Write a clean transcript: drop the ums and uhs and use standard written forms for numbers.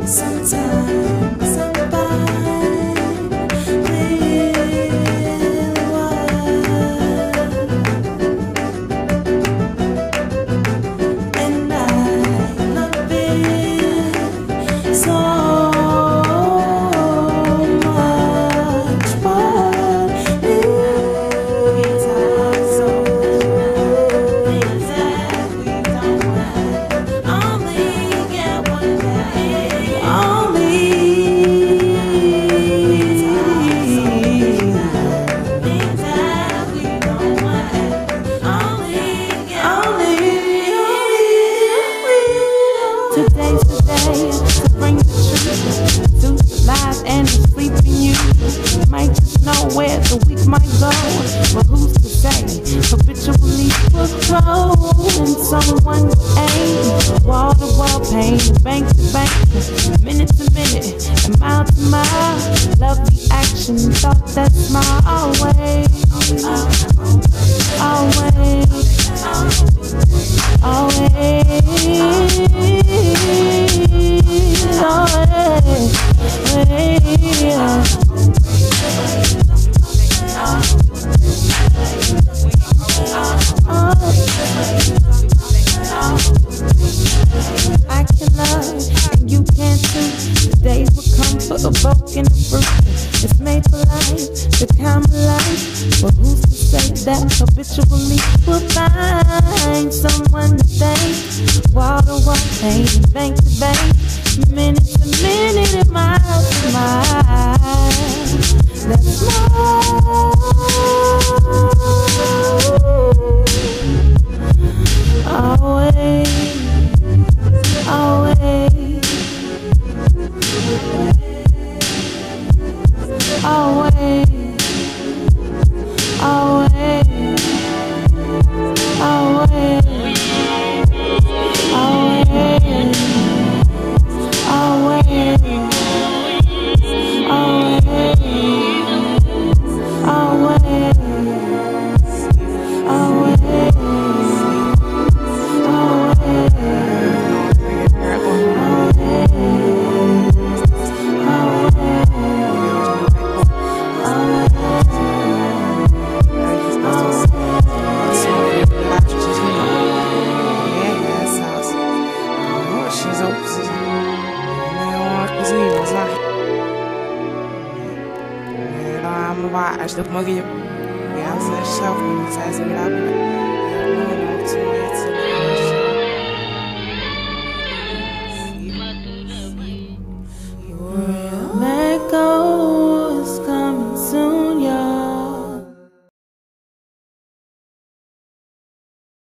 Today's the day to bring the truth to the lies and the sleeping youth. Might just know where the weak might go, but who's to say? Habitually will grow in someone aim. Wall to wall pain, bank to bank, minute to minute, and mile to mile. Love the action, thought that's my always, always, I can love and you can too. The days will come for a broken fruit. It's made for life, the common life. But who's to say that habitually we'll find someone to thank? Wall to wall pain, bank to bank, minute to minute, and mile to mile. That's more. Always, always, always, always, always, watch the mug you. Yeah, I was at the shelf and I was asking me, I'll be like, yeah, I'm going on 2 minutes.